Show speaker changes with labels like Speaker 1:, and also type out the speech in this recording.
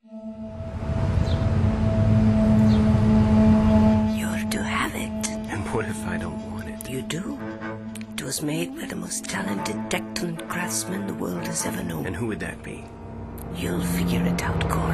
Speaker 1: You're to have it.
Speaker 2: And what if I don't want it?
Speaker 1: You do. It was made by the most talented, decadent craftsman the world has ever known.
Speaker 2: And who would that be?
Speaker 1: You'll figure it out, Corin.